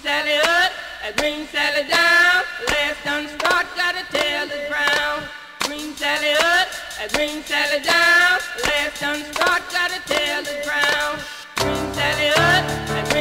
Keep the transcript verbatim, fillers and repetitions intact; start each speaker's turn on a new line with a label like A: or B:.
A: Sally up, and Green Sally down. Last done start, gotta tell the brown. Green Sally up, and Green Sally down. Last done start, gotta tell the brown. Green Sally up, and